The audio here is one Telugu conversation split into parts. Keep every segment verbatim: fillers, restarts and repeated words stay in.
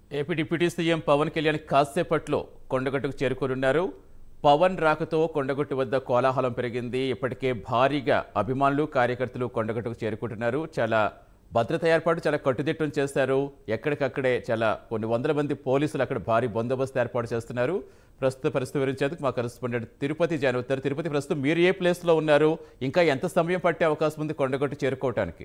AP deputy CM Pawan Kalyan కాసేపట్లో కొండగట్టుకు చేరుకోనున్నారు. పవన్ రాకతో కొండగట్టు వద్ద కోలాహలం పెరిగింది. ఇప్పటికే భారీగా అభిమానులు కార్యకర్తలు కొండగట్టుకు చేరుకుంటున్నారు. చాలా భద్రత ఏర్పాటు చాలా కట్టుదిట్టం చేశారు. ఎక్కడికక్కడే చాలా కొన్ని వందల మంది పోలీసులు అక్కడ భారీ బందోబస్తు ఏర్పాటు చేస్తున్నారు. ప్రస్తుత పరిస్థితి వివరించేందుకు మా కరెస్పాండెంట్ తిరుపతి జాయిన్ అవుతారు. తిరుపతి, ప్రస్తుతం మీరు ఏ ప్లేస్లో ఉన్నారు? ఇంకా ఎంత సమయం పట్టే అవకాశం ఉంది కొండగట్టు చేరుకోవడానికి?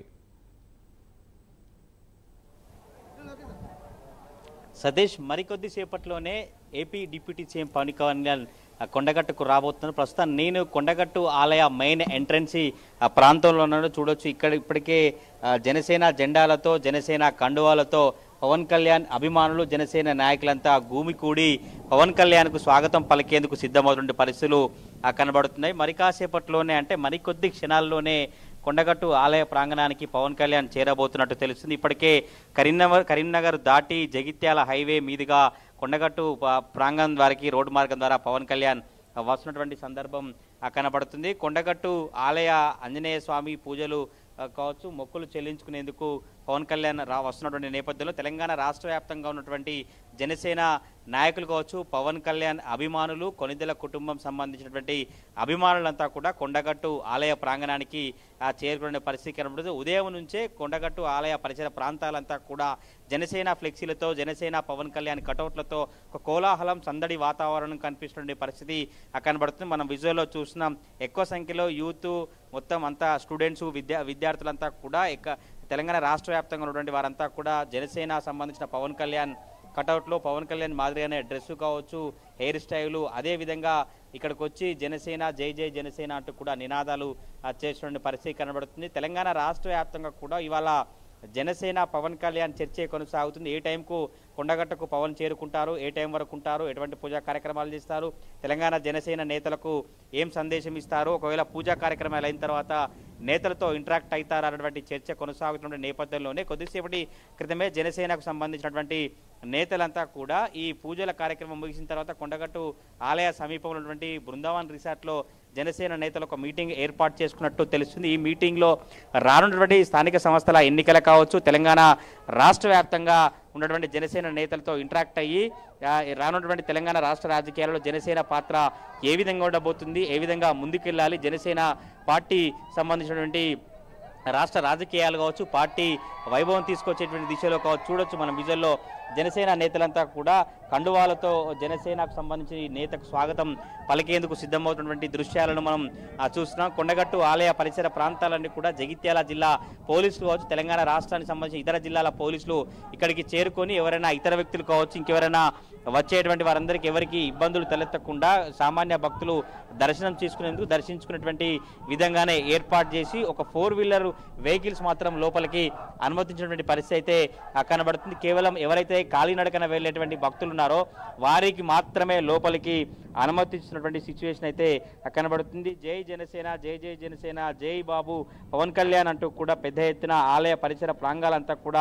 సతీష్, మరికొద్ది సేపట్లోనే AP deputy CM Pawan Kalyan కొండగట్టుకు రాబోతున్నారు. ప్రస్తుతం నేను కొండగట్టు ఆలయ మెయిన్ ఎంట్రన్సీ ప్రాంతంలో ఉన్నాను. చూడొచ్చు, ఇక్కడ ఇప్పటికే జనసేన జెండాలతో జనసేన కండువాలతో పవన్ కళ్యాణ్ అభిమానులు జనసేన నాయకులంతా భూమికూడి పవన్ కళ్యాణ్కు స్వాగతం పలికేందుకు సిద్ధమవుతున్న పరిస్థితులు కనబడుతున్నాయి. మరి కాసేపట్లోనే అంటే మరికొద్ది క్షణాల్లోనే కొండగట్టు ఆలయ ప్రాంగణానికి పవన్ కళ్యాణ్ చేరబోతున్నట్టు తెలుస్తుంది. ఇప్పటికే కరీంనగర్ కరీంనగర్ దాటి జగిత్యాల హైవే మీదుగా కొండగట్టు ప్రాంగణం వారికి రోడ్డు మార్గం ద్వారా పవన్ కళ్యాణ్ వస్తున్నటువంటి సందర్భం కనబడుతుంది. కొండగట్టు ఆలయ ఆంజనేయ స్వామి పూజలు కావచ్చు, మొక్కులు చెల్లించుకునేందుకు పవన్ కళ్యాణ్ రా వస్తున్నటువంటి నేపథ్యంలో తెలంగాణ రాష్ట్ర వ్యాప్తంగా ఉన్నటువంటి జనసేన నాయకులు కావచ్చు, పవన్ కళ్యాణ్ అభిమానులు, కొనిదెల కుటుంబం సంబంధించినటువంటి అభిమానులంతా కూడా కొండగట్టు ఆలయ ప్రాంగణానికి చేరుకునే పరిస్థితి కనబడుతుంది. ఉదయం నుంచే కొండగట్టు ఆలయ పరిసర ప్రాంతాలంతా కూడా జనసేన ఫ్లెక్సీలతో, జనసేన పవన్ కళ్యాణ్ కటౌట్లతో ఒక కోలాహలం, సందడి వాతావరణం కనిపిస్తున్న పరిస్థితి కనబడుతుంది. మనం విజువల్లో చూస్తున్నాం. ఎక్కువ సంఖ్యలో యూత్, మొత్తం అంతా స్టూడెంట్స్, విద్యా విద్యార్థులంతా కూడా ఎక్క తెలంగాణ రాష్ట్ర వ్యాప్తంగా ఉన్నటువంటి వారంతా కూడా జనసేన సంబంధించిన పవన్ కళ్యాణ్ కటౌట్లో పవన్ కళ్యాణ్ మాదిరిగానే డ్రెస్సు కావచ్చు, హెయిర్ స్టైలు, అదేవిధంగా ఇక్కడికి వచ్చి జనసేన జై జై జనసేన అంటూ కూడా నినాదాలు చేస్తున్న పరిస్థితి కనబడుతుంది. తెలంగాణ రాష్ట్ర వ్యాప్తంగా కూడా ఇవాళ జనసేన పవన్ కళ్యాణ్ చర్చే కొనసాగుతుంది. ఏ టైంకు కొండగట్టకు పవన్ చేరుకుంటారు, ఏ టైం వరకు ఉంటారు, ఎటువంటి పూజా కార్యక్రమాలు చేస్తారు, తెలంగాణ జనసేన నేతలకు ఏం సందేశం ఇస్తారు, ఒకవేళ పూజా కార్యక్రమాలు అయిన తర్వాత నేతలతో ఇంటరాక్ట్ అవుతారు అన్నటువంటి చర్చ కొనసాగుతున్న నేపథ్యంలోనే కొద్దిసేపటి క్రితమే జనసేనకు సంబంధించినటువంటి నేతలంతా కూడా ఈ పూజల కార్యక్రమం ముగిసిన తర్వాత కొండగట్టు ఆలయ సమీపంలో ఉన్నటువంటి బృందావన్ రిసార్ట్లో జనసేన నేతలు ఒక మీటింగ్ ఏర్పాటు చేసుకున్నట్టు తెలుస్తుంది. ఈ మీటింగ్లో రానున్నటువంటి స్థానిక సంస్థల ఎన్నికలు కావచ్చు, తెలంగాణ రాష్ట్ర వ్యాప్తంగా ఉన్నటువంటి జనసేన నేతలతో ఇంటరాక్ట్ అయ్యి రానున్నటువంటి తెలంగాణ రాష్ట్ర రాజకీయాలలో జనసేన పాత్ర ఏ విధంగా ఉండబోతుంది, ఏ విధంగా ముందుకెళ్ళాలి, జనసేన పార్టీ సంబంధించినటువంటి రాష్ట్ర రాజకీయాలు కావచ్చు, పార్టీ వైభవం తీసుకొచ్చేటువంటి దిశలో కావచ్చు చూడొచ్చు. మనం విజువల్లో జనసేన నేతలంతా కూడా కండువాలతో జనసేనకు సంబంధించి నేతకు స్వాగతం పలికేందుకు సిద్ధమవుతున్నటువంటి దృశ్యాలను మనం చూస్తున్నాం. కొండగట్టు ఆలయ పరిసర ప్రాంతాలన్నీ కూడా జగిత్యాల జిల్లా పోలీసులు కావచ్చు, తెలంగాణ రాష్ట్రానికి సంబంధించి ఇతర జిల్లాల పోలీసులు ఇక్కడికి చేరుకొని ఎవరైనా ఇతర వ్యక్తులు కావచ్చు, ఇంకెవరైనా వచ్చేటువంటి వారందరికీ ఎవరికి ఇబ్బందులు తలెత్తకుండా సామాన్య భక్తులు దర్శనం చేసుకునేందుకు దర్శించుకునేటువంటి విధంగానే ఏర్పాటు చేసి ఒక ఫోర్ వీలర్ వెహికల్స్ మాత్రం లోపలికి అనుమతించినటువంటి పరిస్థితి అయితే కనబడుతుంది. కేవలం ఎవరైతే కాలినడకన వెళ్ళేటువంటి భక్తులు ఉన్నారో వారికి మాత్రమే లోపలికి అనుమతించినటువంటి సిచ్యువేషన్ అయితే కనబడుతుంది. జై జనసేన, జై జై జనసేన, జై బాబు పవన్ కళ్యాణ్ అంటూ కూడా పెద్ద ఎత్తున ఆలయ పరిసర ప్రాంగాలంతా కూడా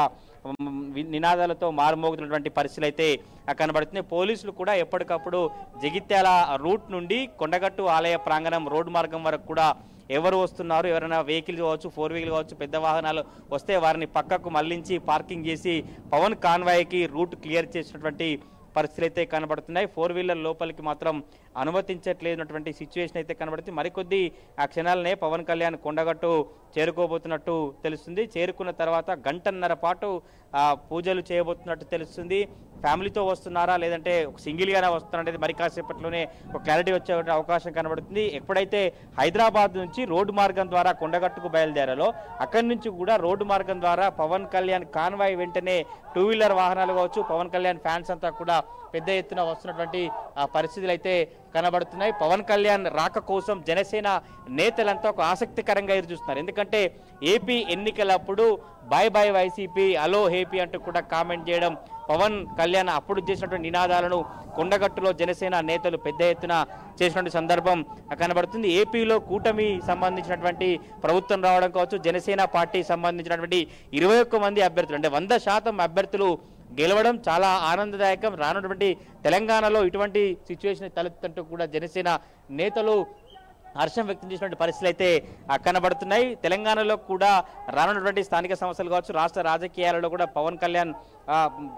నినాదాలతో మారుమోగుతున్నటువంటి పరిస్థితులు అయితే కనబడుతుంది. పోలీసులు కూడా ఎప్పటికప్పుడు జగిత్యాల రూట్ నుండి కొండగట్టు ఆలయ ప్రాంగణం రోడ్డు మార్గం వరకు కూడా ఎవరు వస్తున్నారు, ఎవరైనా వెహికల్ కావచ్చు, ఫోర్ వీలర్ కావచ్చు, పెద్ద వాహనాలు వస్తే వారిని పక్కకు మళ్లించి పార్కింగ్ చేసి పవన్ కాన్వాయ్కి రూట్ క్లియర్ చేసినటువంటి పరిస్థితులు అయితే కనబడుతున్నాయి. ఫోర్ వీలర్ లోపలికి మాత్రం అనుమతించట్లేనటువంటి సిచ్యువేషన్ అయితే కనబడుతుంది. మరికొద్ది ఆ క్షణాలనే పవన్ కళ్యాణ్ కొండగట్టు చేరుకోబోతున్నట్టు తెలుస్తుంది. చేరుకున్న తర్వాత గంటన్నర పాటు పూజలు చేయబోతున్నట్టు తెలుస్తుంది. ఫ్యామిలీతో వస్తున్నారా లేదంటే సింగిల్గానే వస్తున్నారనేది మరి కాసేపట్లోనే ఒక క్లారిటీ వచ్చే అవకాశం కనబడుతుంది. ఎప్పుడైతే హైదరాబాద్ నుంచి రోడ్డు మార్గం ద్వారా కొండగట్టుకు బయలుదేరాలో అక్కడి నుంచి కూడా రోడ్డు మార్గం ద్వారా పవన్ కళ్యాణ్ కాన్వాయ్ వెంటనే టూ వీలర్ వాహనాలు కావచ్చు, పవన్ కళ్యాణ్ ఫ్యాన్స్ అంతా కూడా పెద్ద ఎత్తున వస్తున్నటువంటి పరిస్థితులు అయితే కనబడుతున్నాయి. పవన్ కళ్యాణ్ రాక కోసం జనసేన నేతలంతా ఒక ఆసక్తికరంగా ఎదురు చూస్తున్నారు. ఎందుకంటే ఏపీ ఎన్నికలప్పుడు బై బై వైసీపీ, అలో హేపీ అంటూ కూడా కామెంట్ చేయడం, పవన్ కళ్యాణ్ అప్పుడు చేసినటువంటి నినాదాలను కొండగట్టులో జనసేన నేతలు పెద్ద ఎత్తున చేసినటువంటి సందర్భం కనబడుతుంది. ఏపీలో కూటమి సంబంధించినటువంటి ప్రభుత్వం రావడం కావచ్చు, జనసేన పార్టీ సంబంధించినటువంటి ఇరవై ఒక్క మంది అభ్యర్థులు అంటే వంద శాతం అభ్యర్థులు గెలవడం చాలా ఆనందదాయకం. రానున్నటువంటి తెలంగాణలో ఇటువంటి సిచ్యువేషన్ తలెత్తుతూ కూడా జనసేన నేతలు హర్షం వ్యక్తం చేసినటువంటి పరిస్థితులు అయితే కనబడుతున్నాయి. తెలంగాణలో కూడా రానున్నటువంటి స్థానిక సంస్థలు కావచ్చు, రాష్ట్ర రాజకీయాలలో కూడా పవన్ కళ్యాణ్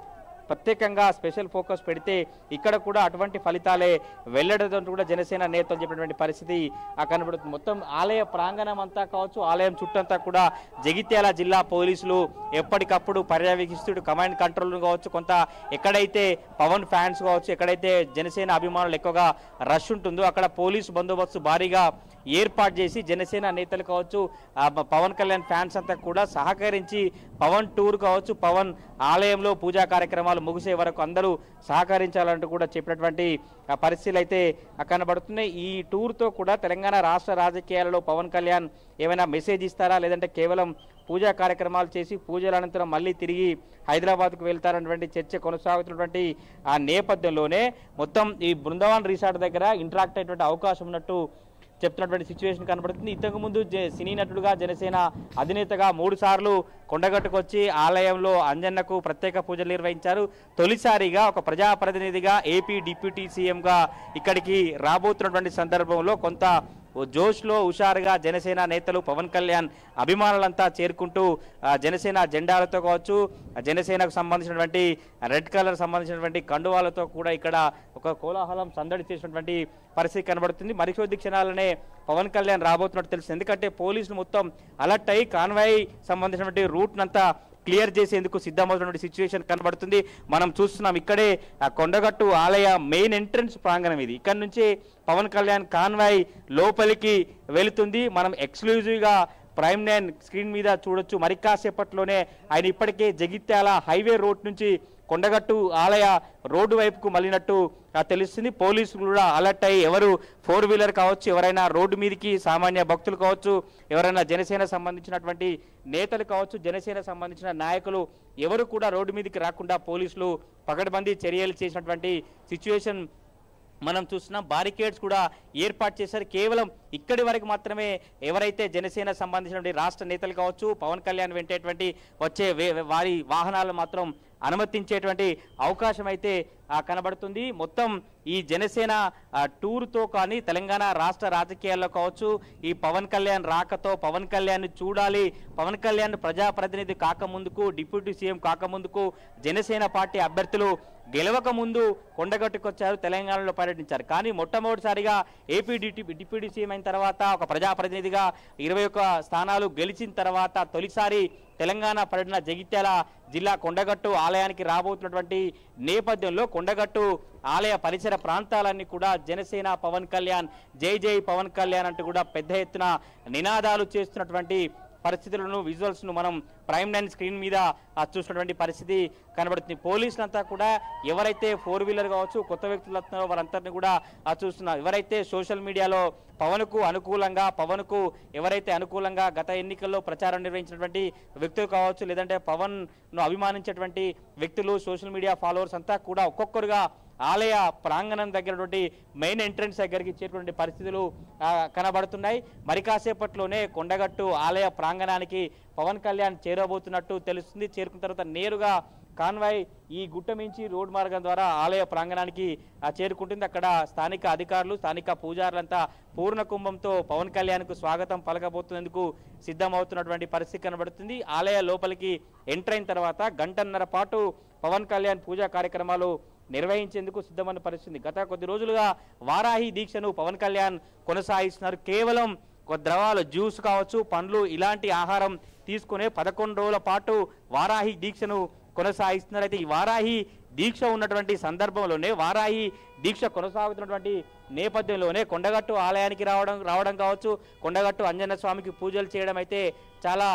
ప్రత్యేకంగా స్పెషల్ ఫోకస్ పెడితే ఇక్కడ కూడా అటువంటి ఫలితాలే వెల్లడంతో కూడా జనసేన నేతలు చెప్పినటువంటి పరిస్థితి కనబడుతుంది. మొత్తం ఆలయ ప్రాంగణం అంతా కావచ్చు, ఆలయం చుట్టంతా కూడా జగిత్యాల జిల్లా పోలీసులు ఎప్పటికప్పుడు పర్యవేక్షిస్తూ కమాండ్ కంట్రోల్ కావచ్చు, కొంత ఎక్కడైతే పవన్ ఫ్యాన్స్ కావచ్చు, ఎక్కడైతే జనసేన అభిమానులు ఎక్కువగా రష్ ఉంటుందో అక్కడ పోలీసు బందోబస్తు భారీగా ఏర్పాటు చేసి జనసేన నేతలు కావచ్చు, పవన్ కళ్యాణ్ ఫ్యాన్స్ అంతా కూడా సహకరించి పవన్ టూర్ కావచ్చు, పవన్ ఆలయంలో పూజా కార్యక్రమాలు ముగిసే వరకు అందరూ సహకరించాలంటూ కూడా చెప్పినటువంటి పరిస్థితులు అయితే కనబడుతున్నాయి. ఈ టూర్తో కూడా తెలంగాణ రాష్ట్ర రాజకీయాలలో పవన్ కళ్యాణ్ ఏమైనా మెసేజ్ ఇస్తారా, లేదంటే కేవలం పూజా కార్యక్రమాలు చేసి పూజల అనంతరం మళ్ళీ తిరిగి హైదరాబాద్కు వెళ్తారన్నటువంటి చర్చ కొనసాగుతున్నటువంటి ఆ నేపథ్యంలోనే మొత్తం ఈ బృందావన్ రిసార్ట్ దగ్గర ఇంటరాక్ట్ అయ్యేటువంటి అవకాశం ఉన్నట్టు చెప్తున్నటువంటి సిచ్యువేషన్ కనబడుతుంది. ఇంతకుముందు సినీ నటుడుగా జనసేన అధినేతగా మూడు సార్లు కొండగట్టుకు వచ్చి ఆలయంలో అంజన్నకు ప్రత్యేక పూజలు నిర్వహించారు. తొలిసారిగా ఒక ప్రజాప్రతినిధిగా ఏపీ డిప్యూటీ సీఎంగా ఇక్కడికి రాబోతున్నటువంటి సందర్భంలో కొంత జోష్లో హుషారుగా జనసేన నేతలు పవన్ కళ్యాణ్ అభిమానులంతా చేరుకుంటూ జనసేన జెండాలతో కావచ్చు, జనసేనకు సంబంధించినటువంటి రెడ్ కలర్ సంబంధించినటువంటి కండువాలతో కూడా ఇక్కడ ఒక కోలాహలం సందడి చేసినటువంటి పరిస్థితి కనబడుతుంది. మరికొద్ది క్షణాలనే పవన్ కళ్యాణ్ రాబోతున్నట్టు తెలుస్తుంది. ఎందుకంటే పోలీసులు మొత్తం అలర్ట్ అయ్యి కాన్వాయ్ సంబంధించినటువంటి రూట్నంతా క్లియర్ చేసేందుకు సిద్ధమవుతున్నటువంటి సిచ్యువేషన్ కనబడుతుంది. మనం చూస్తున్నాం ఇక్కడే కొండగట్టు ఆలయ మెయిన్ ఎంట్రన్స్ ప్రాంగణం ఇది. ఇక్కడ నుంచి పవన్ కళ్యాణ్ కాన్వాయ్ లోపలికి వెళుతుంది. మనం ఎక్స్క్లూజివ్గా ప్రైమ్ నైన్ స్క్రీన్ మీద చూడొచ్చు. మరి కాసేపట్లోనే ఆయన ఇప్పటికే జగిత్యాల హైవే రోడ్ నుంచి కొండగట్టు ఆలయ రోడ్డు వైపుకు మళ్ళినట్టు తెలుస్తుంది. పోలీసులు కూడా అలర్ట్ అయ్యి ఎవరు ఫోర్ వీలర్ కావచ్చు, ఎవరైనా రోడ్డు మీదకి సామాన్య భక్తులు కావచ్చు, ఎవరైనా జనసేన సంబంధించినటువంటి నేతలు కావచ్చు, జనసేన సంబంధించిన నాయకులు ఎవరు కూడా రోడ్డు మీదకి రాకుండా పోలీసులు పకడ్బందీ చర్యలు చేసినటువంటి సిచ్యువేషన్ మనం చూస్తున్నాం. బారికేడ్స్ కూడా ఏర్పాటు చేశారు. కేవలం ఇక్కడి వరకు మాత్రమే ఎవరైతే జనసేన సంబంధించినటువంటి రాష్ట్ర నేతలు కావచ్చు, పవన్ కళ్యాణ్ వెంటేటువంటి వచ్చే వారి వాహనాలు మాత్రం అనుమతించేటువంటి అవకాశం అయితే కనబడుతుంది. మొత్తం ఈ జనసేన టూర్తో కానీ తెలంగాణ రాష్ట్ర రాజకీయాల్లో కావచ్చు, ఈ పవన్ కళ్యాణ్ రాకతో పవన్ కళ్యాణ్ చూడాలి, పవన్ కళ్యాణ్ ప్రజాప్రతినిధి కాకముందుకు, డిప్యూటీ సీఎం కాకముందుకు జనసేన పార్టీ అభ్యర్థులు గెలవక ముందు కొండగట్టుకొచ్చారు, తెలంగాణలో పర్యటించారు. కానీ మొట్టమొదటిసారిగా ఏపీ డిప్యూటీ సీఎం అయిన తర్వాత ఒక ప్రజాప్రతినిధిగా ఇరవై ఒక్క స్థానాలు గెలిచిన తర్వాత తొలిసారి తెలంగాణ పర్యటన జగిత్యాల జిల్లా కొండగట్టు ఆలయానికి రాబోతున్నటువంటి నేపథ్యంలో కొండగట్టు ఆలయ పరిసర ప్రాంతాలన్నీ కూడా జనసేన పవన్ కళ్యాణ్ జై జై పవన్ కళ్యాణ్ అంటూ కూడా పెద్ద ఎత్తున నినాదాలు చేస్తున్నటువంటి పరిస్థితులను విజువల్స్ను మనం ప్రైమ్ నైన్ స్క్రీన్ మీద చూసినటువంటి పరిస్థితి కనబడుతుంది. పోలీసులంతా కూడా ఎవరైతే ఫోర్ వీలర్ కావచ్చు, కొత్త వ్యక్తులు వస్తున్నారో వారందరినీ కూడా చూస్తున్నారు. ఎవరైతే సోషల్ మీడియాలో పవన్కు అనుకూలంగా, పవన్కు ఎవరైతే అనుకూలంగా గత ఎన్నికల్లో ప్రచారం నిర్వహించినటువంటి వ్యక్తులు కావచ్చు, లేదంటే పవన్ను అభిమానించేటువంటి వ్యక్తులు, సోషల్ మీడియా ఫాలోవర్స్ అంతా కూడా ఒక్కొక్కరుగా ఆలయ ప్రాంగణం దగ్గరటువంటి మెయిన్ ఎంట్రన్స్ దగ్గరికి చేరుకునే పరిస్థితులు కనబడుతున్నాయి. మరి కాసేపట్లోనే కొండగట్టు ఆలయ ప్రాంగణానికి పవన్ కళ్యాణ్ చేరబోతున్నట్టు తెలుస్తుంది. చేరుకున్న తర్వాత నేరుగా కాన్వాయ్ ఈ గుట్ట మించి రోడ్ మార్గం ద్వారా ఆలయ ప్రాంగణానికి చేరుకుంటుంది. అక్కడ స్థానిక అధికారులు, స్థానిక పూజారులంతా పూర్ణ కుంభంతో పవన్ కళ్యాణ్కు స్వాగతం పలకబోతున్నందుకు సిద్ధమవుతున్నటువంటి పరిస్థితి కనబడుతుంది. ఆలయ లోపలికి ఎంటర్ అయిన తర్వాత గంటన్నర పాటు పవన్ కళ్యాణ్ పూజా కార్యక్రమాలు నిర్వహించేందుకు సిద్ధమైన పరిస్థితి. గత కొద్ది రోజులుగా వారాహి దీక్షను పవన్ కళ్యాణ్ కొనసాగిస్తున్నారు. కేవలం ద్రవాలు, జ్యూస్ కావచ్చు, పండ్లు ఇలాంటి ఆహారం తీసుకునే పదకొండు రోజుల పాటు వారాహి దీక్షను కొనసాగిస్తున్నారు. అయితే ఈ వారాహి దీక్ష ఉన్నటువంటి సందర్భంలోనే, వారాహి దీక్ష కొనసాగుతున్నటువంటి నేపథ్యంలోనే కొండగట్టు ఆలయానికి రావడం రావడం కావచ్చు, కొండగట్టు అంజన్న స్వామికి పూజలు చేయడం అయితే చాలా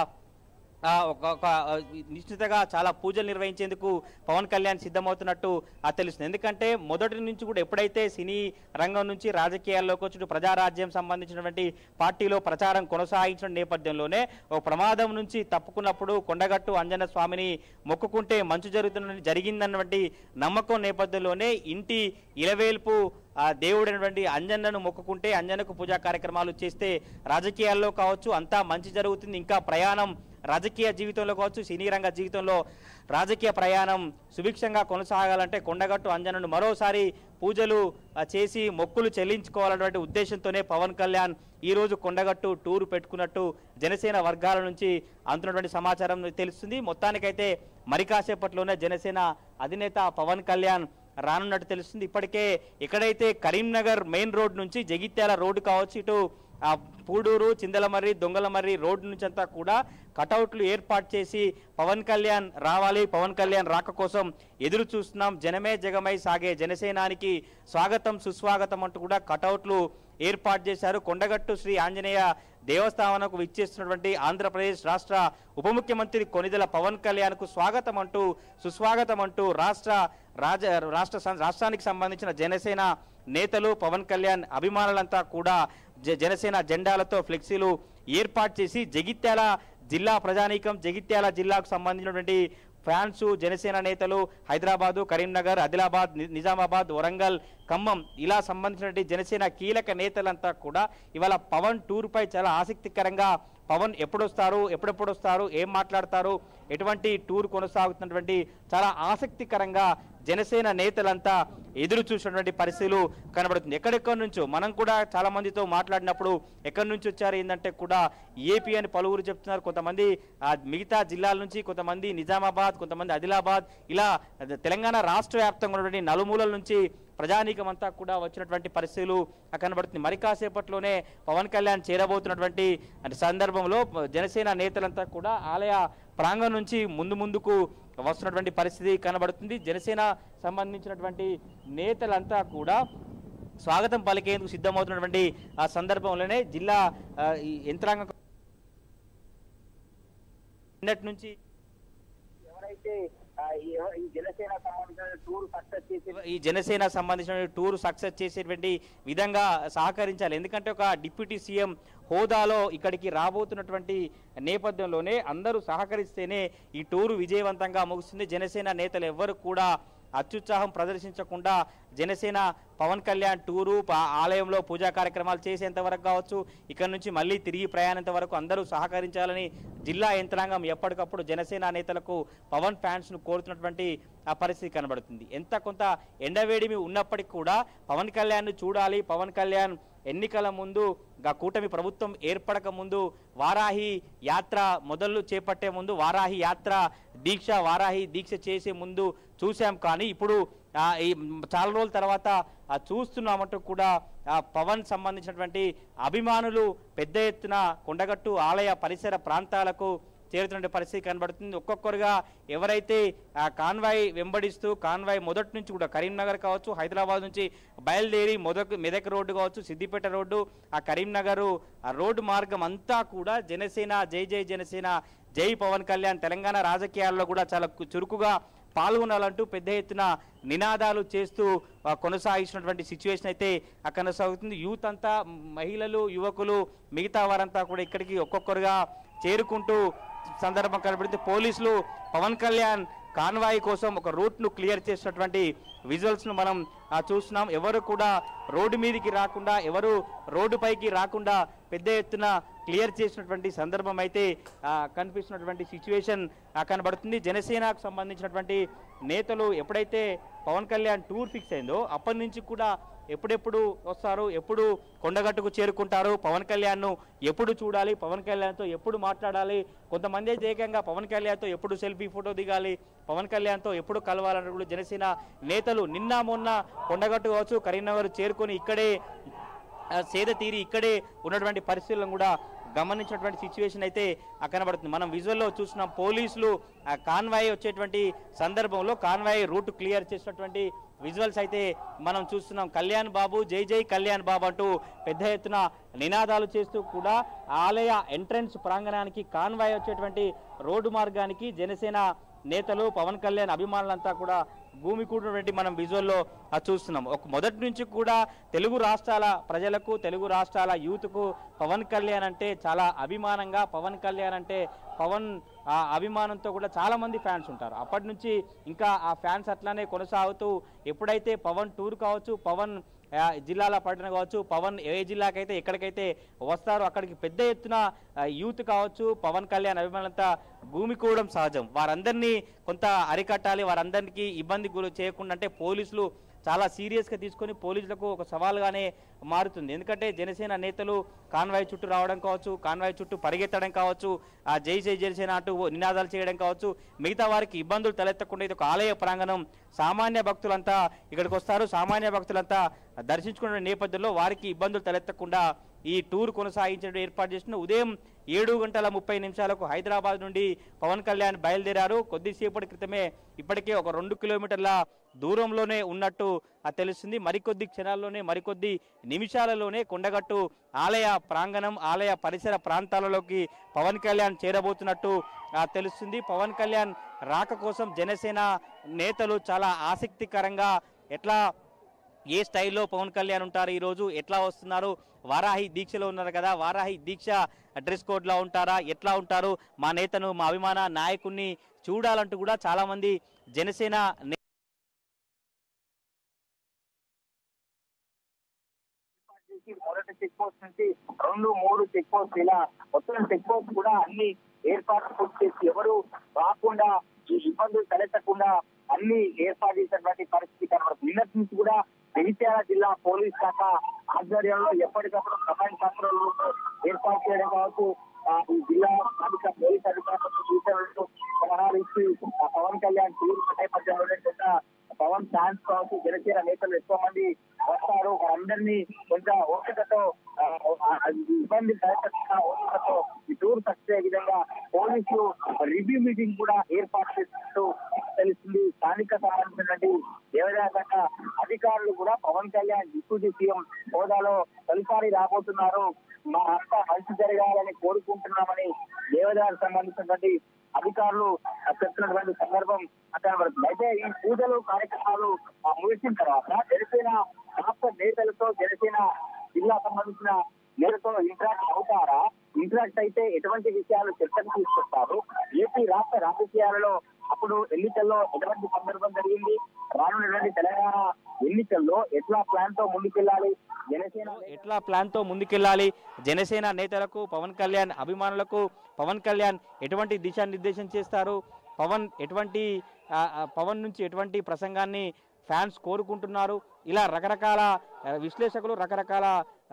ఒక నిశ్చితగా చాలా పూజలు నిర్వహించేందుకు పవన్ కళ్యాణ్ సిద్ధమవుతున్నట్టు తెలుస్తుంది. ఎందుకంటే మొదటి నుంచి కూడా ఎప్పుడైతే సినీ రంగం నుంచి రాజకీయాల్లోకి వచ్చి ప్రజారాజ్యం సంబంధించినటువంటి పార్టీలో ప్రచారం కొనసాగించిన నేపథ్యంలోనే ఒక ప్రమాదం నుంచి తప్పుకున్నప్పుడు కొండగట్టు అంజన్న స్వామిని మొక్కుకుంటే మంచు జరుగుతున్న జరిగిందన్నటువంటి నమ్మకం నేపథ్యంలోనే ఇంటి ఇలవేల్పు ఆ దేవుడైనటువంటి అంజన్నను మొక్కుకుంటే, అంజన్నకు పూజా కార్యక్రమాలు చేస్తే రాజకీయాల్లో కావచ్చు అంతా మంచి జరుగుతుంది, ఇంకా ప్రయాణం రాజకీయ జీవితంలో కావచ్చు, సినీ రంగ జీవితంలో రాజకీయ ప్రయాణం సుభిక్షంగా కొనసాగాలంటే కొండగట్టు అంజన్నను మరోసారి పూజలు చేసి మొక్కులు చెల్లించుకోవాలన్నటువంటి ఉద్దేశంతోనే పవన్ కళ్యాణ్ ఈరోజు కొండగట్టు టూర్ పెట్టుకున్నట్టు జనసేన వర్గాల నుంచి అందుతున్నటువంటి సమాచారం తెలుస్తుంది. మొత్తానికైతే మరి కాసేపట్లోనే జనసేన అధినేత పవన్ కళ్యాణ్ రానున్నట్టు తెలుస్తుంది. ఇప్పటికే ఎక్కడైతే కరీంనగర్ మెయిన్ రోడ్ నుంచి జగిత్యాల రోడ్డు కావచ్చు, ఇటు పూడూరు, చిందలమర్రి, దొంగలమర్రి రోడ్డు నుంచి అంతా కూడా కటౌట్లు ఏర్పాటు చేసి పవన్ కళ్యాణ్ రావాలి, పవన్ కళ్యాణ్ రాక కోసం ఎదురు చూస్తున్నాం, జనమే జగమై సాగే జనసేనానికి స్వాగతం సుస్వాగతం అంటూ కూడా కటౌట్లు ఏర్పాటు చేశారు. కొండగట్టు శ్రీ ఆంజనేయ దేవస్థానంకు విచ్చేస్తున్నటువంటి ఆంధ్రప్రదేశ్ రాష్ట్ర ఉప ముఖ్యమంత్రి కొనిదెల పవన్ కళ్యాణ్కు స్వాగతం అంటూ సుస్వాగతం అంటూ రాష్ట్ర రాజ రాష్ట్ర రాష్ట్రానికి సంబంధించిన జనసేన నేతలు, పవన్ కళ్యాణ్ అభిమానులంతా కూడా జనసేన జెండాలతో ఫ్లెక్సీలు ఏర్పాటు చేసి జగిత్యాల జిల్లా ప్రజానీకం, జగిత్యాల జిల్లాకు సంబంధించినటువంటి ఫ్యాన్స్, జనసేన నేతలు హైదరాబాదు, కరీంనగర్, ఆదిలాబాద్, నిజామాబాద్, వరంగల్, ఖమ్మం ఇలా సంబంధించినటువంటి జనసేన కీలక నేతలంతా కూడా ఇవాళ పవన్ టూర్ పై చాలా ఆసక్తికరంగా పవన్ ఎప్పుడు వస్తారు, ఎప్పుడెప్పుడు వస్తారు, ఏం మాట్లాడతారు, ఎటువంటి టూర్ కొనసాగుతున్నటువంటి చాలా ఆసక్తికరంగా జనసేన నేతలంతా ఎదురు చూసినటువంటి పరిస్థితులు కనబడుతుంది. ఎక్కడెక్కడి నుంచో మనం కూడా చాలా మందితో మాట్లాడినప్పుడు ఎక్కడి నుంచి వచ్చారు ఏంటంటే కూడా ఏపీ అని పలువురు చెప్తున్నారు. కొంతమంది మిగతా జిల్లాల నుంచి, కొంతమంది నిజామాబాద్, కొంతమంది ఆదిలాబాద్ ఇలా తెలంగాణ రాష్ట్ర వ్యాప్తంగా ఉన్నటువంటి నలుమూలల నుంచి ప్రజానీకం అంతా కూడా వచ్చినటువంటి పరిస్థితులు కనబడుతుంది. మరి కాసేపట్లోనే పవన్ కళ్యాణ్ చేరబోతున్నటువంటి సందర్భంలో జనసేన నేతలంతా కూడా ఆలయ ప్రాంగణం నుంచి ముందు ముందుకు వస్తున్నటువంటి పరిస్థితి కనబడుతుంది. జనసేన సంబంధించినటువంటి నేతలంతా కూడా స్వాగతం పలికేందుకు సిద్ధమవుతున్నటువంటి ఆ సందర్భంలోనే జిల్లా యంత్రాంగం నుంచి ఎవరైతే ఈ జనసేన సంబంధించిన టూర్ సక్సెస్ చేసే ఈ జనసేన సంబంధించిన టూర్ సక్సెస్ చేసేటువంటి విధంగా సహకరించాలి. ఎందుకంటే ఒక డిప్యూటీ సీఎం హోదాలో ఇక్కడికి రాబోతున్నటువంటి నేపథ్యంలోనే అందరూ సహకరిస్తేనే ఈ టూరు విజయవంతంగా ముగుస్తుంది. జనసేన నేతలు ఎవ్వరు కూడా అత్యుత్సాహం ప్రదర్శించకుండా జనసేన పవన్ కళ్యాణ్ టూరు ఆలయంలో పూజా కార్యక్రమాలు చేసేంత వరకు కావచ్చు, ఇక్కడ నుంచి మళ్ళీ తిరిగి ప్రయాణంత వరకు అందరూ సహకరించాలని జిల్లా యంత్రాంగం ఎప్పటికప్పుడు జనసేన నేతలకు పవన్ ఫ్యాన్స్ను కోరుతున్నటువంటి ఆ పరిస్థితి కనబడుతుంది. ఎంత కొంత ఎండవేడిమి ఉన్నప్పటికీ కూడా పవన్ కళ్యాణ్ను చూడాలి, పవన్ కళ్యాణ్ ఎన్నికల ముందు కూటమి ప్రభుత్వం ఏర్పడక ముందు వారాహి యాత్ర మొదలు చేపట్టే ముందు వారాహి యాత్ర దీక్ష వారాహి దీక్ష చేసే ముందు చూసాం. కానీ ఇప్పుడు ఈ చాలా రోజుల తర్వాత చూస్తున్నామంటూ కూడా పవన్ సంబంధించినటువంటి అభిమానులు పెద్ద ఎత్తున కొండగట్టు ఆలయ పరిసర ప్రాంతాలకు చేరుతున్న పరిస్థితి కనబడుతుంది. ఒక్కొక్కరుగా ఎవరైతే కాన్వాయ్ వెంబడిస్తూ కాన్వాయ్ మొదటి నుంచి కూడా కరీంనగర్ కావచ్చు, హైదరాబాద్ నుంచి బయలుదేరి మొదక్ మెదక్ రోడ్డు కావచ్చు, సిద్దిపేట రోడ్డు, ఆ కరీంనగర్ ఆ రోడ్డు మార్గం అంతా కూడా జనసేన జై జై జనసేన, జై పవన్ కళ్యాణ్, తెలంగాణ రాజకీయాల్లో కూడా చాలా చురుకుగా పాల్గొనాలంటూ పెద్ద ఎత్తున నినాదాలు చేస్తూ కొనసాగిస్తున్నటువంటి సిచ్యువేషన్ అయితే కొనసాగుతుంది. యూత్ అంతా, మహిళలు, యువకులు, మిగతా వారంతా కూడా ఇక్కడికి ఒక్కొక్కరుగా చేరుకుంటూ సందర్భం కనబడింది. పోలీసులు పవన్ కళ్యాణ్ కాన్వాయ్ కోసం ఒక రూట్ను క్లియర్ చేసినటువంటి విజువల్స్ను మనం చూస్తున్నాం. ఎవరు కూడా రోడ్డు మీదకి రాకుండా, ఎవరు రోడ్డు పైకి రాకుండా పెద్ద ఎత్తున క్లియర్ చేసినటువంటి సందర్భం అయితే కనిపిస్తున్నటువంటి సిచ్యువేషన్ కనబడుతుంది. జనసేనకు సంబంధించినటువంటి నేతలు ఎప్పుడైతే పవన్ కళ్యాణ్ టూర్ ఫిక్స్ అయిందో అప్పటి నుంచి కూడా ఎప్పుడెప్పుడు వస్తారు, ఎప్పుడు కొండగట్టుకు చేరుకుంటారు, పవన్ కళ్యాణ్ను ఎప్పుడు చూడాలి, పవన్ కళ్యాణ్తో ఎప్పుడు మాట్లాడాలి, కొంతమంది అయితే ఏకంగా పవన్ కళ్యాణ్తో ఎప్పుడు సెల్ఫీ ఫోటో దిగాలి, పవన్ కళ్యాణ్తో ఎప్పుడు కలవాలని కూడా జనసేన నేతలు నిన్న మొన్న కొండగట్టు కావచ్చు, కరీంనగర్ చేరుకొని ఇక్కడే సేద తీరి ఇక్కడే ఉన్నటువంటి పరిస్థితులను కూడా గమనించినటువంటి సిచ్యువేషన్ అయితే కనబడుతుంది. మనం విజువల్లో చూస్తున్నాం. పోలీసులు కాన్వాయ్ వచ్చేటువంటి సందర్భంలో కాన్వాయ్ రూట్ క్లియర్ చేసినటువంటి విజువల్స్ అయితే మనం చూస్తున్నాం. కళ్యాణ్ బాబు, జై జై కళ్యాణ్ బాబు అంటూ పెద్ద ఎత్తున నినాదాలు చేస్తూ కూడా ఆలయ ఎంట్రన్స్ ప్రాంగణానికి కాన్వాయ్ వచ్చేటువంటి రోడ్డు మార్గానికి జనసేన నేతలు, పవన్ కళ్యాణ్ అభిమానులంతా కూడా భూమి కూడినటువంటి మనం విజువల్లో చూస్తున్నాం. ఒక మొదటి నుంచి కూడా తెలుగు రాష్ట్రాల ప్రజలకు, తెలుగు రాష్ట్రాల యూత్కు పవన్ కళ్యాణ్ అంటే చాలా అభిమానంగా, పవన్ కళ్యాణ్ అంటే పవన్ అభిమానంతో కూడా చాలా మంది ఫ్యాన్స్ ఉంటారు. అప్పటి నుంచి ఇంకా ఆ ఫ్యాన్స్ అట్లానే కొనసాగుతూ ఎప్పుడైతే పవన్ టూర్ కావచ్చు, పవన్ జిల్లాల పర్యటన కావచ్చు, పవన్ ఏ జిల్లాకైతే ఎక్కడికైతే వస్తారో అక్కడికి పెద్ద ఎత్తున యూత్ కావచ్చు, పవన్ కళ్యాణ్ అభిమానులంతా భూమికూడడం సహజం. వారందరినీ కొంత అరికట్టాలి, వారందరికీ ఇబ్బంది గురి చేయకుండా అంటే పోలీసులు చాలా సీరియస్గా తీసుకొని పోలీసులకు ఒక సవాల్గానే మారుతుంది. ఎందుకంటే జనసేన నేతలు కాన్వాయ్ చుట్టూ రావడం కావచ్చు, కాన్వాయ్ చుట్టూ పరిగెత్తడం కావచ్చు, ఆ జై జై జనసేన అంటూ నినాదాలు చేయడం కావచ్చు, మిగతా వారికి ఇబ్బందులు తలెత్తకుండా ఇది ఒక ఆలయ ప్రాంగణం. సామాన్య భక్తులంతా ఇక్కడికి వస్తారు. సామాన్య భక్తులంతా దర్శించుకునే నేపథ్యంలో వారికి ఇబ్బందులు తలెత్తకుండా ఈ టూర్ కొనసాగించడం ఏర్పాటు చేసిన ఉదయం ఏడు గంటల ముప్పై నిమిషాలకు హైదరాబాద్ నుండి పవన్ కళ్యాణ్ బయలుదేరారు. కొద్దిసేపటి క్రితమే ఇప్పటికే ఒక రెండు కిలోమీటర్ల దూరంలోనే ఉన్నట్టు తెలుస్తుంది. మరికొద్ది క్షణాల్లోనే మరికొద్ది నిమిషాలలోనే కొండగట్టు ఆలయ ప్రాంగణం, ఆలయ పరిసర ప్రాంతాలలోకి పవన్ కళ్యాణ్ చేరబోతున్నట్టు తెలుస్తుంది. పవన్ కళ్యాణ్ రాక కోసం జనసేన నేతలు చాలా ఆసక్తికరంగా ఎట్లా ఏ స్టైల్లో పవన్ కళ్యాణ్ ఉంటారు, ఈరోజు ఎట్లా వస్తున్నారు, వారాహి దీక్షలో ఉన్నారు కదా, వారాహి దీక్ష డ్రెస్ కోడ్లో ఉంటారా, ఎట్లా ఉంటారు, మా నేతను మా అభిమాన నాయకుడిని చూడాలంటూ కూడా చాలామంది జనసేన మొదటి చెక్ పోస్ట్ నుంచి రెండు మూడు చెక్ పోస్ట్ ఇలా మొత్తం చెక్ పోస్ట్ కూడా అన్ని ఏర్పాట్లు పూర్తి చేసి ఎవరు రాకుండా ఈ ఇబ్బందులు తలెత్తకుండా అన్ని ఏర్పాటు చేసినటువంటి పరిస్థితి కనబడుతుంది. నిన్నటి నుంచి కూడా జగిత్యాల జిల్లా పోలీస్ శాఖ ఆధ్వర్యంలో ఎప్పటికప్పుడు కమాండ్ కంట్రోల్ ఏర్పాటు చేయడం కావచ్చు, ఈ జిల్లా స్థానిక పోలీస్ అధికారులకు సూచనలు సలహాలిచ్చి పవన్ కళ్యాణ్ టూర్ నేపథ్యంలో పవన్ ఫ్యాన్స్ కావచ్చు, జనసేన నేతలు ఎక్కువ మంది వస్తారు. వారందరినీ కొంచెం ఓపికతో ఇబ్బంది తలెత్తకుండా ఓపికతో ఈ టూర్ సక్సెస్ అయ్యే విధంగా పోలీసులు రివ్యూ మీటింగ్ కూడా ఏర్పాటు చేసినట్టు తెలుస్తుంది. స్థానిక సంబంధించినటువంటి దేవాదాయ శాఖ అధికారులు కూడా పవన్ కళ్యాణ్ డిప్యూటీ సీఎం హోదాలో తొలిసారి రాబోతున్నారు, మా అంతా మంచి జరగాలని కోరుకుంటున్నామని దేవాదాయాలకు సంబంధించినటువంటి అధికారులు చెప్తున్నటువంటి సందర్భం కనబడుతుంది. అయితే ఈ పూజలు కార్యక్రమాలు ముగిసిన తర్వాత జనసేన రాష్ట్ర నేతలతో జనసేన జిల్లా సంబంధించిన నేతలతో ఇంటరాక్ట్ అవుతారా, ఇంటరాక్ట్ అయితే ఎటువంటి విషయాలు చర్చకు తీసుకొస్తారు, ఏపీ రాష్ట్ర రాజకీయాలలో అప్పుడు ఎన్నికల్లో ఎటువంటి సందర్భం జరిగింది, రానున్నటువంటి తెలంగాణ ఎన్నికల్లో ఎట్లా ప్లాన్ తో ముందుకెళ్లాలి, జనసేన ఎట్లా ప్లాన్ తో ముందుకెళ్లాలి, జనసేన నేతలకు పవన్ కళ్యాణ్ అభిమానులకు పవన్ కళ్యాణ్ ఎటువంటి దిశానిర్దేశం చేస్తారు, పవన్ ఎటువంటి పవన్ నుంచి ఎటువంటి ప్రసంగాన్ని ఫ్యాన్స్ కోరుకుంటున్నారు, ఇలా రకరకాల విశ్లేషకులు రకరకాల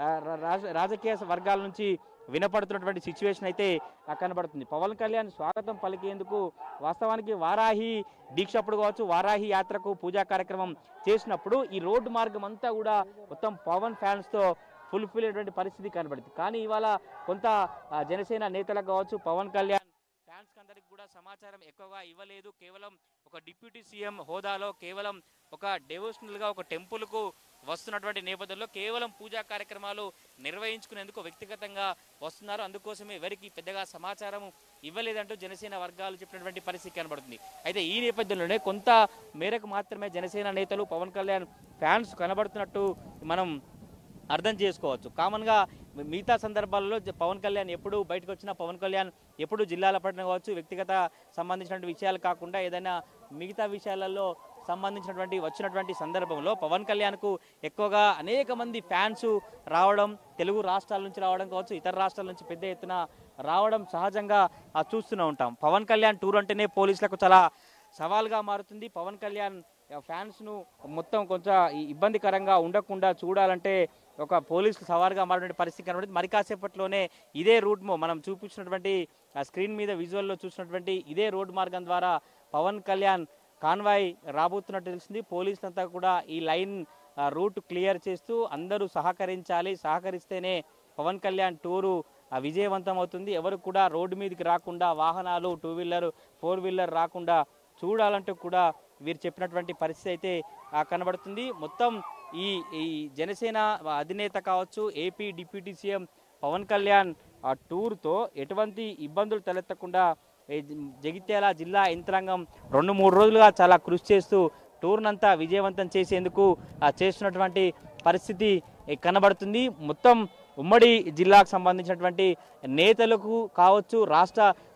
రాజకీయ వర్గాల నుంచి వినపడుతున్నటువంటి సిచ్యువేషన్ అయితే కనబడుతుంది. పవన్ కళ్యాణ్ స్వాగతం పలికేందుకు వాస్తవానికి వారాహి దీక్షప్పుడు కావచ్చు, వారాహి యాత్రకు పూజా కార్యక్రమం చేసినప్పుడు ఈ రోడ్డు మార్గం అంతా కూడా మొత్తం పవన్ ఫ్యాన్స్తో ఫుల్ఫిల్ అయినటువంటి పరిస్థితి కనబడుతుంది. కానీ ఇవాళ కొంత జనసేన నేతలకు కావచ్చు, పవన్ కళ్యాణ్ ఫ్యాన్స్ అందరికి కూడా సమాచారం ఎక్కువగా ఇవ్వలేదు. కేవలం ఒక డిప్యూటీ సీఎం హోదాలో కేవలం ఒక డెవోషనల్గా ఒక టెంపుల్కు వస్తున్నటువంటి నేపథ్యంలో కేవలం పూజా కార్యక్రమాలు నిర్వహించుకునేందుకు వ్యక్తిగతంగా వస్తున్నారు. అందుకోసమే ఎవరికి పెద్దగా సమాచారం ఇవ్వలేదంటూ జనసేన వర్గాలు చెప్పినటువంటి పరిస్థితి కనబడుతుంది. అయితే ఈ నేపథ్యంలోనే కొంత మేరకు మాత్రమే జనసేన నేతలు పవన్ కళ్యాణ్ ఫ్యాన్స్ కనబడుతున్నట్టు మనం అర్థం చేసుకోవచ్చు. కామన్గా మిగతా సందర్భాల్లో పవన్ కళ్యాణ్ ఎప్పుడు బయటకు వచ్చినా పవన్ కళ్యాణ్ ఎప్పుడు జిల్లాల పట్టణ కావచ్చు, వ్యక్తిగత సంబంధించినటువంటి విషయాలు కాకుండా ఏదైనా మిగతా విషయాలలో సంబంధించినటువంటి వచ్చినటువంటి సందర్భంలో పవన్ కళ్యాణ్కు ఎక్కువగా అనేక మంది ఫ్యాన్స్ రావడం, తెలుగు రాష్ట్రాల నుంచి రావడం కావచ్చు, ఇతర రాష్ట్రాల నుంచి పెద్ద ఎత్తున రావడం సహజంగా చూస్తూనే ఉంటాం. పవన్ కళ్యాణ్ టూర్ అంటేనే పోలీసులకు చాలా సవాల్గా మారుతుంది. పవన్ కళ్యాణ్ ఫ్యాన్స్ను మొత్తం కొంచెం ఇబ్బందికరంగా ఉండకుండా చూడాలంటే ఒక పోలీసులు సవాల్గా మారిన పరిస్థితి కనబడింది. మరి కాసేపట్లోనే ఇదే రూట్ మనం చూపించినటువంటి స్క్రీన్ మీద విజువల్లో చూసినటువంటి ఇదే రోడ్ మార్గం ద్వారా పవన్ కళ్యాణ్ కాన్వాయ్ రాబోతున్నట్టు తెలిసింది. పోలీసులంతా కూడా ఈ లైన్ రూట్ క్లియర్ చేస్తూ అందరూ సహకరించాలి, సహకరిస్తేనే పవన్ కళ్యాణ్ టూరు విజయవంతం అవుతుంది. ఎవరు కూడా రోడ్డు మీదకి రాకుండా వాహనాలు టూ వీలర్ ఫోర్ వీలర్ రాకుండా చూడాలంటూ కూడా వీరు చెప్పినటువంటి పరిస్థితి అయితే కనబడుతుంది. మొత్తం ఈ ఈ జనసేన అధినేత కావచ్చు, AP deputy CM Pawan Kalyan ఆ టూర్తో ఎటువంటి ఇబ్బందులు తలెత్తకుండా జగిత్యాల జిల్లా యంత్రాంగం రెండు మూడు రోజులుగా చాలా కృషి చేస్తూ టూర్నంతా విజయవంతం చేసేందుకు చేస్తున్నటువంటి పరిస్థితి కనబడుతుంది. మొత్తం ఉమ్మడి జిల్లాకు సంబంధించినటువంటి నేతలకు కావచ్చు, రాష్ట్ర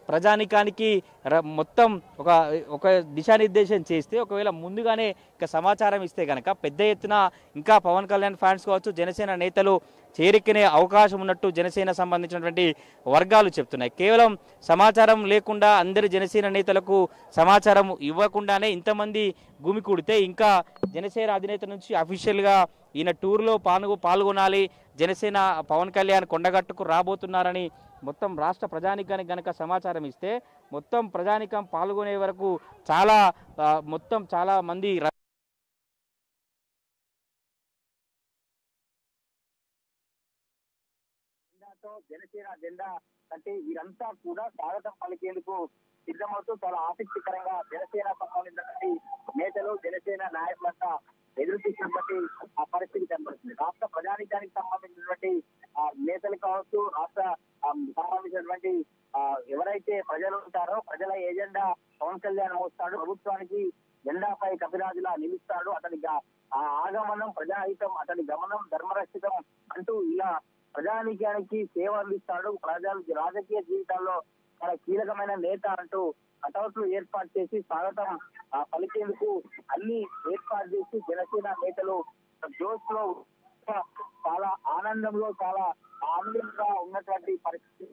ప్రజానికానికి ర- మొత్తం ఒక ఒక దిశానిర్దేశం చేస్తే, ఒకవేళ ముందుగానే ఇక సమాచారం ఇస్తే కనుక పెద్ద ఎత్తున ఇంకా పవన్ కళ్యాణ్ ఫ్యాన్స్ కావచ్చు, జనసేన నేతలు చేరికనే అవకాశం ఉన్నట్టు జనసేన సంబంధించినటువంటి వర్గాలు చెప్తున్నాయి. కేవలం సమాచారం లేకుండా అందరి జనసేన నేతలకు సమాచారం ఇవ్వకుండానే ఇంతమంది గుమికూడితే ఇంకా జనసేన అధినేత నుంచి అఫీషియల్గా ఈయన టూర్లో పాల్గొ పాల్గొనాలి జనసేన పవన్ కళ్యాణ్ కొండగట్టుకు రాబోతున్నారని మొత్తం రాష్ట్ర ప్రజానికానికి గనక సమాచారం ఇస్తే మొత్తం ప్రజానికం పాల్గొనే వరకు చాలా ఆ, మొత్తం చాలా మంది ర- జెండాతో జనసేన జెండా అంటే వీరంతా కూడా స్వాగతం పలికేందుకు సిద్ధమవుతూ చాలా ఆసక్తికరంగా జనసేన సంబంధించినటువంటి నేతలు జనసేన నాయకులంతా ఎదురు చూసినటువంటి ఆ పరిస్థితి కనబడుతుంది. రాష్ట్ర ప్రజానికానికి సంబంధించినటువంటి ఆ నేతలు కావచ్చు, రాష్ట్ర ఆ, సంబంధించినటువంటి ఆ, ఎవరైతే ప్రజలు ఉంటారో ప్రజల ఏజెండా పవన్ కళ్యాణ్ మోస్తాడు, ప్రభుత్వానికి జెండాపై కపిరాజులా నిలుస్తాడు, అతని గా- ఆ ఆగమనం ప్రజాహితం, అతని గమనం ధర్మరక్షితం అంటూ ఇలా ప్రజానికానికి సేవ అందిస్తాడు, ప్రజల రాజకీయ జీవితాల్లో చాలా కీలకమైన నేత అంటూ కటౌట్లు ఏర్పాటు చేసి స్వాగతం ఆ, పలికేందుకు అన్ని ఏర్పాటు చేసి జనసేన నేతలు జోష్ లో చాలా ఆనందంలో చాలా ఆనందంగా ఉన్నటువంటి పరిస్థితి.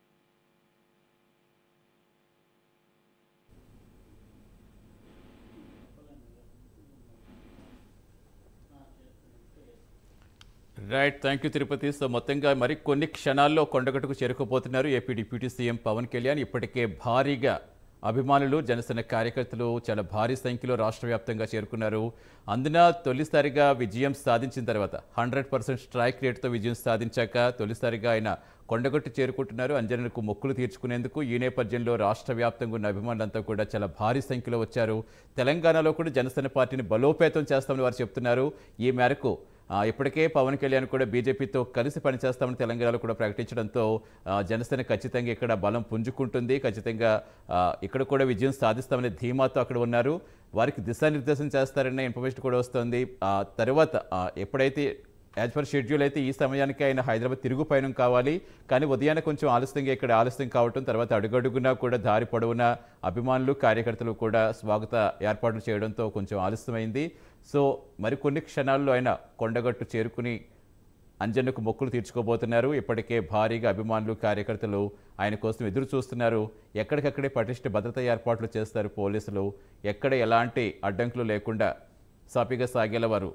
Right, thank you Tirupati. So మొత్తంగా మరి కొన్ని క్షణాల్లో కొండగట్టుకు చేరుకోబోతున్నారు AP deputy CM Pawan Kalyan. ఇప్పటికే భారీగా అభిమానులు, జనసేన కార్యకర్తలు చాలా భారీ సంఖ్యలో రాష్ట్ర వ్యాప్తంగా చేరుకున్నారు. అందున తొలిసారిగా విజయం సాధించిన తర్వాత హండ్రెడ్ పర్సెంట్ స్ట్రైక్ రేట్తో విజయం సాధించాక తొలిసారిగా ఆయన కొండగట్టు చేరుకుంటున్నారు అంజనకు మొక్కులు తీర్చుకునేందుకు. ఈ నేపథ్యంలో రాష్ట్ర వ్యాప్తంగా ఉన్న అభిమానులంతా కూడా చాలా భారీ సంఖ్యలో వచ్చారు. తెలంగాణలో కూడా జనసేన పార్టీని బలోపేతం చేస్తామని వారు చెప్తున్నారు. ఈ మేరకు ఆ, ఇప్పటికే పవన్ కళ్యాణ్ కూడా బీజేపీతో కలిసి పనిచేస్తామని తెలంగాణలో కూడా ప్రకటించడంతో ఆ, జనసేన ఖచ్చితంగా ఇక్కడ బలం పుంజుకుంటుంది, ఖచ్చితంగా ఆ, ఇక్కడ కూడా విజయం సాధిస్తామనే ధీమాతో అక్కడ ఉన్నారు. వారికి దిశానిర్దేశం చేస్తారనే ఇన్ఫర్మేషన్ కూడా వస్తుంది. ఆ తర్వాత ఆ, ఎప్పుడైతే యాజ్ పర్ షెడ్యూల్ అయితే ఈ సమయానికి ఆయన హైదరాబాద్ తిరుగు పయనం కావాలి, కానీ ఉదయాన్నే కొంచెం ఆలస్యంగా ఇక్కడ ఆలస్యం కావటం, తర్వాత అడుగడుగునా కూడా దారి పొడవున అభిమానులు, కార్యకర్తలు కూడా స్వాగత ఏర్పాట్లు చేయడంతో కొంచెం ఆలస్యమైంది. సో మరికొన్ని క్షణాల్లో ఆయన కొండగట్టు చేరుకుని అంజన్నకు మొక్కులు తీర్చుకోబోతున్నారు. ఇప్పటికే భారీగా అభిమానులు, కార్యకర్తలు ఆయన కోసం ఎదురు చూస్తున్నారు. ఎక్కడికక్కడే పటిష్ట భద్రతా ఏర్పాట్లు చేస్తారు పోలీసులు. ఎక్కడ ఎలాంటి అడ్డంకులు లేకుండా సాఫీగా సాగేలా వారు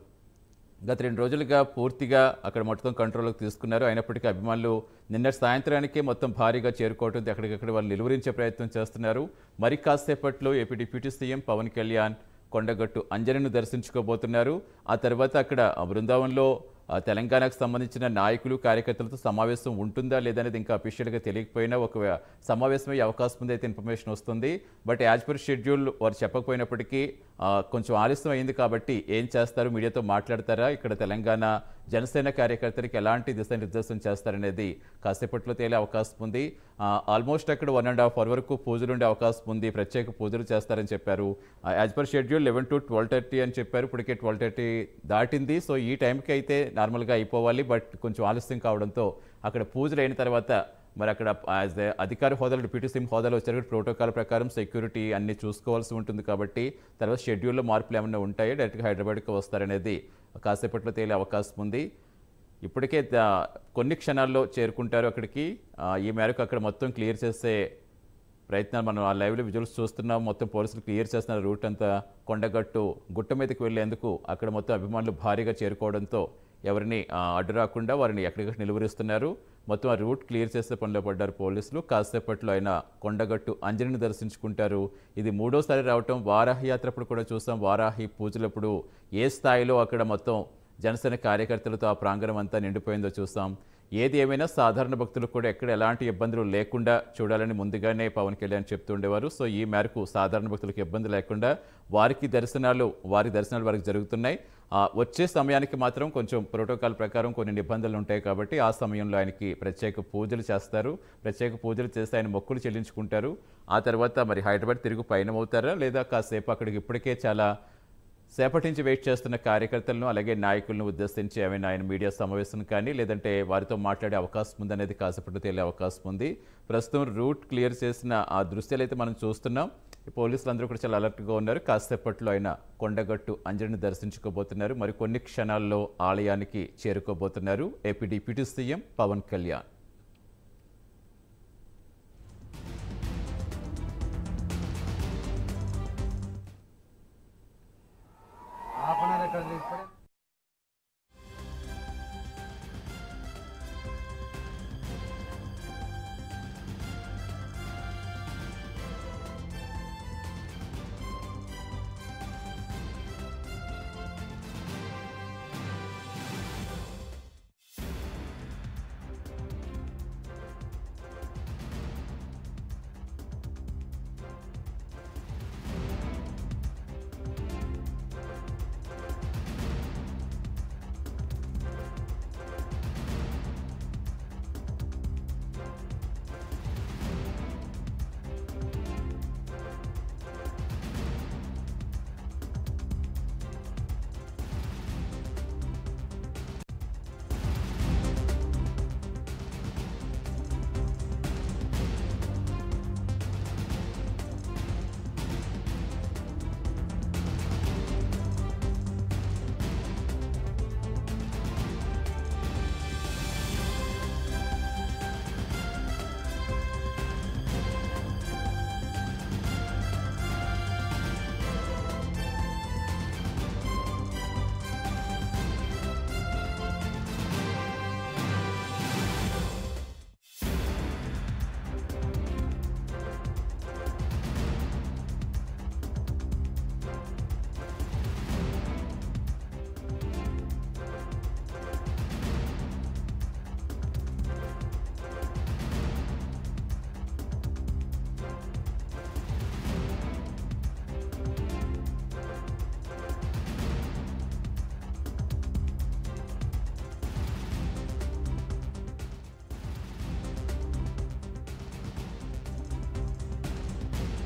గత రెండు రోజులుగా పూర్తిగా అక్కడ మొత్తం కంట్రోల్లోకి తీసుకున్నారు. అయినప్పటికీ అభిమానులు నిన్న సాయంత్రానికే మొత్తం భారీగా చేరుకోవడంతో ఎక్కడికక్కడ వాళ్ళు నిలువరించే ప్రయత్నం చేస్తున్నారు. మరి కాసేపట్లో AP deputy CM Pawan Kalyan Kondagattu అంజనను దర్శించుకోబోతున్నారు. ఆ తర్వాత అక్కడ బృందావనంలో ఆ, తెలంగాణకు సంబంధించిన నాయకులు, కార్యకర్తలతో సమావేశం ఉంటుందా లేదనేది ఇంకా అఫీషియల్గా తెలియకపోయినా ఒక సమావేశమయ్యే అవకాశం ఉంది అయితే ఇన్ఫర్మేషన్ వస్తుంది. బట్ యాజ్ పర్ షెడ్యూల్ వారు చెప్పకపోయినప్పటికీ ఆ, కొంచెం ఆలస్యం అయింది కాబట్టి ఏం చేస్తారు, మీడియాతో మాట్లాడతారా, ఇక్కడ తెలంగాణ జనసేన కార్యకర్తలకు ఎలాంటి దిశానిర్దేశం చేస్తారనేది కాసేపట్లో తేలే అవకాశం ఉంది. ఆల్మోస్ట్ అక్కడ వన్ అండ్ హాఫ్ అవర్ వరకు పూజలు ఉండే అవకాశం ఉంది, ప్రత్యేక పూజలు చేస్తారని చెప్పారు. As per schedule eleven to twelve thirty అని చెప్పారు. ఇప్పటికే ట్వెల్వ్ థర్టీ దాటింది. సో ఈ టైంకి అయితే నార్మల్గా అయిపోవాలి, బట్ కొంచెం ఆలస్యం కావడంతో అక్కడ పూజలు అయిన తర్వాత మరి అక్కడ యాజ్ అధికార హోదాలో డిప్యూటీ సీఎం హోదాలో వచ్చారు. ప్రోటోకాల్ ప్రకారం సెక్యూరిటీ అన్ని చూసుకోవాల్సి ఉంటుంది కాబట్టి తర్వాత షెడ్యూల్లో మార్పులు ఏమైనా ఉంటాయి, డైరెక్ట్గా హైదరాబాద్కి వస్తారనేది కాసేపట్లో తేలే అవకాశం ఉంది. ఇప్పటికే ద- కొన్ని క్షణాల్లో చేరుకుంటారు అక్కడికి. ఆ, ఈ మేరకు అక్కడ మొత్తం క్లియర్ చేసే ప్రయత్నాలు మనం ఆ లైవ్లో విజువల్స్ చూస్తున్నాం. మొత్తం పోలీసులు క్లియర్ చేస్తున్నారు రూట్ అంతా. కొండగట్టు గుట్ట మీదకి వెళ్లేందుకు అక్కడ మొత్తం అభిమానులు భారీగా చేరుకోవడంతో ఎవరిని ఆ, అడ్డు రాకుండా వారిని ఎక్కడికక్కడ నిలువరిస్తున్నారు. మొత్తం ఆ రూట్ క్లియర్ చేసే పనిలో పడ్డారు పోలీసులు. కాసేపట్లో ఆయన కొండగట్టు అంజనిని దర్శించుకుంటారు. ఇది మూడోసారి రావటం. వారాహి యాత్రప్పుడు కూడా చూసాం. వారాహి పూజలప్పుడు ఏ స్థాయిలో అక్కడ మొత్తం జనసేన కార్యకర్తలతో ఆ ప్రాంగణం అంతా నిండిపోయిందో చూసాం. ఏది ఏమైనా సాధారణ భక్తులకు కూడా ఎక్కడ ఎలాంటి ఇబ్బందులు లేకుండా చూడాలని ముందుగానే పవన్ కళ్యాణ్ చెప్తుండేవారు. సో ఈ మేరకు సాధారణ భక్తులకు ఇబ్బంది లేకుండా వారికి దర్శనాలు వారి దర్శనాలు వారికి జరుగుతున్నాయి. ఆ, వచ్చే సమయానికి మాత్రం కొంచెం ప్రోటోకాల్ ప్రకారం కొన్ని నిబంధనలు ఉంటాయి కాబట్టి ఆ సమయంలో ఆయనకి ప్రత్యేక పూజలు చేస్తారు. ప్రత్యేక పూజలు చేసి ఆయన మొక్కులు చెల్లించుకుంటారు. ఆ తర్వాత మరి హైదరాబాద్ తిరుగు పయనమవుతారా లేదా కాసేపు అక్కడికి ఇప్పటికే చాలా సేపటి నుంచి వెయిట్ చేస్తున్న కార్యకర్తలను అలాగే నాయకులను ఉద్దేశించి ఏమైనా ఆయన మీడియా సమావేశం కానీ లేదంటే వారితో మాట్లాడే అవకాశం ఉందనేది కాసేపట్లో తేలే అవకాశం ఉంది. ప్రస్తుతం రూట్ క్లియర్ చేసిన ఆ దృశ్యాలు అయితే మనం చూస్తున్నాం. పోలీసులు అందరూ కూడా చాలా అలర్ట్గా ఉన్నారు. కాసేపట్లో ఆయన కొండగట్టు అంజలిని దర్శించుకోబోతున్నారు. మరి కొన్ని క్షణాల్లో ఆలయానికి చేరుకోబోతున్నారు AP deputy CM Pawan Kalyan. Half an hour ఎక్కడ తీసుకొని